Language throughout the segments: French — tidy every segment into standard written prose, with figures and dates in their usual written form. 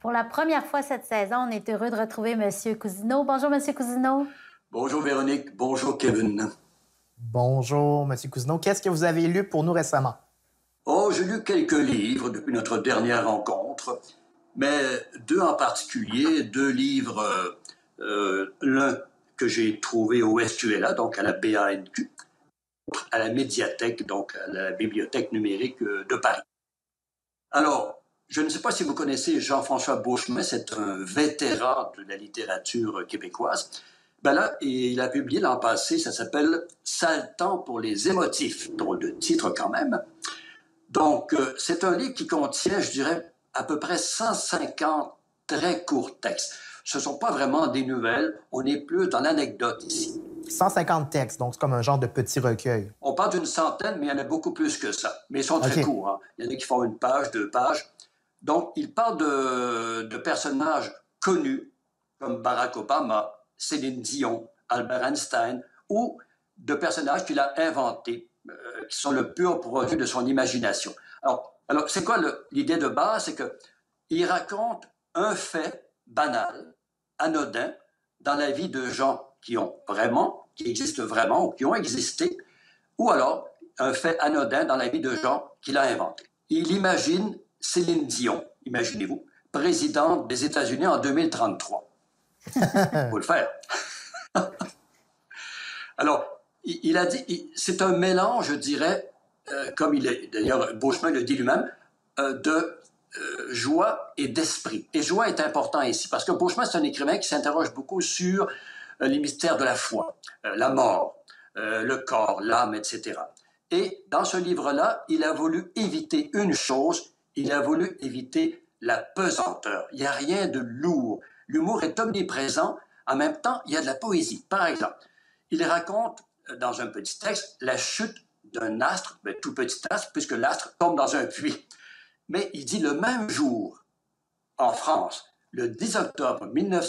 Pour la première fois cette saison, on est heureux de retrouver Monsieur Cousineau. Bonjour, Monsieur Cousineau. Bonjour Véronique, bonjour Kevin. Bonjour, Monsieur Cousineau. Qu'est-ce que vous avez lu pour nous récemment? Oh, j'ai lu quelques livres depuis notre dernière rencontre, mais deux en particulier, deux livres, l'un que j'ai trouvé au SQLA, donc à la BANQ, à la médiathèque, donc à la bibliothèque numérique de Paris. Alors, je ne sais pas si vous connaissez Jean-François Beauchemin, c'est un vétéran de la littérature québécoise. Ben là, il a publié l'an passé, ça s'appelle « Sale temps pour les émotifs », drôle de titre quand même. Donc, c'est un livre qui contient, je dirais, à peu près 150 très courts textes. Ce ne sont pas vraiment des nouvelles, on est plus dans l'anecdote ici. 150 textes, donc c'est comme un genre de petit recueil. On parle d'une centaine, mais il y en a beaucoup plus que ça. Mais ils sont très courts. Hein. Il y en a qui font une page, 2 pages. Donc, il parle de personnages connus, comme Barack Obama, Céline Dion, Albert Einstein, ou de personnages qu'il a inventés, qui sont le pur produit de son imagination. Alors c'est quoi l'idée de base? C'est qu'il raconte un fait banal, anodin, dans la vie de gens qui existent vraiment, ou qui ont existé, ou alors un fait anodin dans la vie de gens qu'il a inventé. Il imagine Céline Dion, imaginez-vous, présidente des États-Unis en 2033. Faut le faire. Alors, il a dit, c'est un mélange, je dirais, comme d'ailleurs Beauchemin le dit lui-même, de joie et d'esprit. Et joie est important ici, parce que Beauchemin, c'est un écrivain qui s'interroge beaucoup sur les mystères de la foi, la mort, le corps, l'âme, etc. Et dans ce livre-là, il a voulu éviter une chose, il a voulu éviter la pesanteur. Il n'y a rien de lourd. L'humour est omniprésent. En même temps, il y a de la poésie. Par exemple, il raconte dans un petit texte la chute d'un astre, tout petit astre, puisque l'astre tombe dans un puits. Mais il dit le même jour, en France, le 10 octobre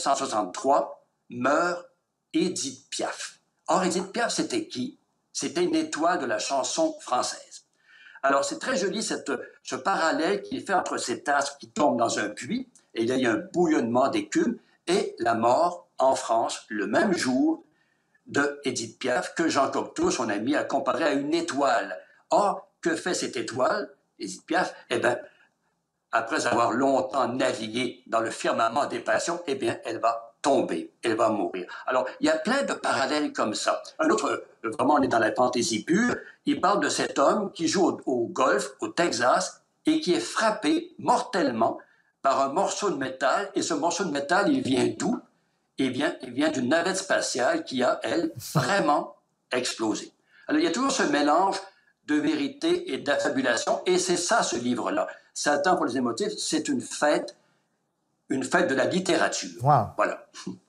1963, meurt Édith Piaf. Or, Édith Piaf, c'était qui? C'était une étoile de la chanson française. Alors, c'est très joli ce parallèle qu'il fait entre cet astre qui tombe dans un puits, et il y a un bouillonnement d'écume, et la mort en France, le même jour, de Édith Piaf, que Jean Cocteau, son ami, a comparé à une étoile. Or, que fait cette étoile, Édith Piaf? Eh bien, après avoir longtemps navigué dans le firmament des passions, eh bien, elle va tomber, elle va mourir. Alors, il y a plein de parallèles comme ça. Un autre, vraiment, on est dans la fantaisie pure, il parle de cet homme qui joue au golf, au Texas, et qui est frappé mortellement par un morceau de métal, et ce morceau de métal, il vient d'où? Il vient d'une navette spatiale qui a, elle, vraiment explosé. Alors, il y a toujours ce mélange de vérité et d'affabulation, et c'est ça, ce livre-là. Sale temps pour les émotifs, c'est une fête de la littérature. Wow. Voilà.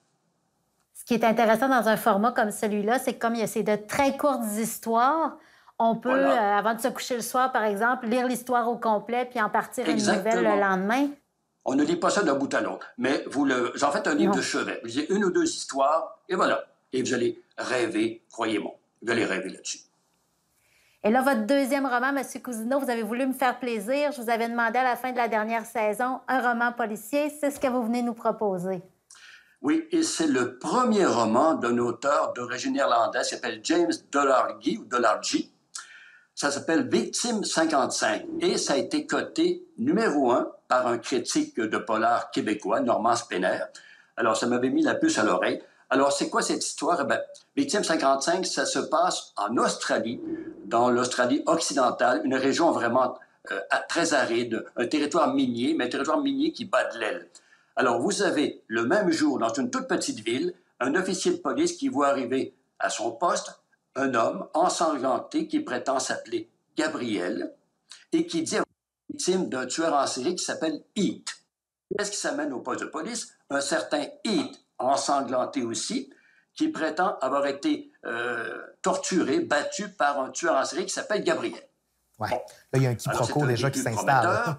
Ce qui est intéressant dans un format comme celui-là, c'est que comme c'est de très courtes histoires, on peut, voilà, avant de se coucher le soir, par exemple, lire l'histoire au complet puis en partir une nouvelle le lendemain. On ne lit pas ça d'un bout à l'autre, mais en faites un livre de chevet. Vous lisez une ou deux histoires, et voilà. Et vous allez rêver, croyez-moi. Vous allez rêver là-dessus. Et là, votre deuxième roman, M. Cousineau, vous avez voulu me faire plaisir. Je vous avais demandé à la fin de la dernière saison un roman policier. C'est ce que vous venez nous proposer. Oui, et c'est le premier roman d'un auteur d'origine irlandaise qui s'appelle James Dolargy, ou Dolargy. Ça s'appelle Victime 55 et ça a été coté numéro 1 par un critique de polar québécois, Normand Spener. Alors, ça m'avait mis la puce à l'oreille. Alors, c'est quoi cette histoire? Eh bien, Victime 55, ça se passe en Australie, dans l'Australie occidentale, une région vraiment très aride, un territoire minier, mais un territoire minier qui bat de l'aile. Alors, vous avez le même jour, dans une toute petite ville, un officier de police qui voit arriver à son poste un homme ensanglanté qui prétend s'appeler Gabriel et qui dit à la victime d'un tueur en série qui s'appelle Heath. Qu'est-ce qui s'amène au poste de police? Un certain Heath, ensanglanté aussi, qui prétend avoir été torturé, battu par un tueur en série qui s'appelle Gabriel. Ouais. Bon. Là, il y a un quiproquo déjà qui s'installe.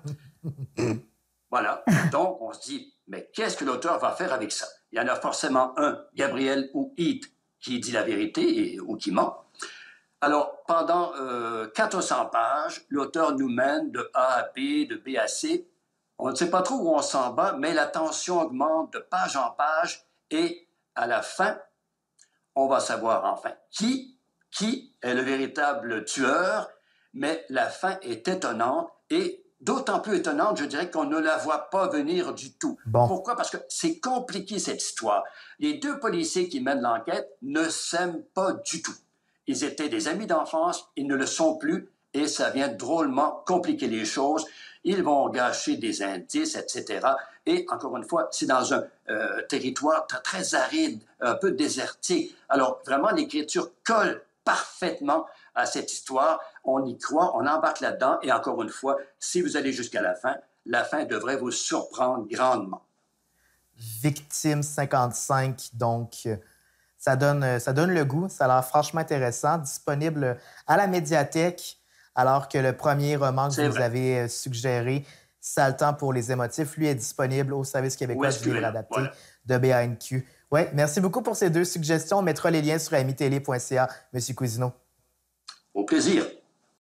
Voilà. Donc, on se dit, mais qu'est-ce que l'auteur va faire avec ça? Il y en a forcément un, Gabriel ou Heath, qui dit la vérité ou qui ment. Alors, pendant 400 pages, l'auteur nous mène de A à B, de B à C, On ne sait pas trop où on s'en va, mais la tension augmente de page en page et à la fin, on va savoir enfin qui est le véritable tueur, mais la fin est étonnante et d'autant plus étonnante, je dirais, qu'on ne la voit pas venir du tout. Bon. Pourquoi? Parce que c'est compliqué, cette histoire. Les deux policiers qui mènent l'enquête ne s'aiment pas du tout. Ils étaient des amis d'enfance, ils ne le sont plus, et ça vient drôlement compliquer les choses. Ils vont gâcher des indices, etc. Et encore une fois, c'est dans un territoire très aride, un peu désertique. Alors, vraiment, l'écriture colle parfaitement à cette histoire. On y croit, on embarque là-dedans. Et encore une fois, si vous allez jusqu'à la fin devrait vous surprendre grandement. Victime 55, donc ça donne le goût. Ça a l'air franchement intéressant, disponible à la médiathèque, alors que le premier roman que vous avez suggéré, Ça le temps pour les émotifs, lui est disponible au Service québécois du livre adapté de BANQ. Oui, merci beaucoup pour ces deux suggestions. On mettra les liens sur amitélé.ca, M. Cousineau. Au plaisir.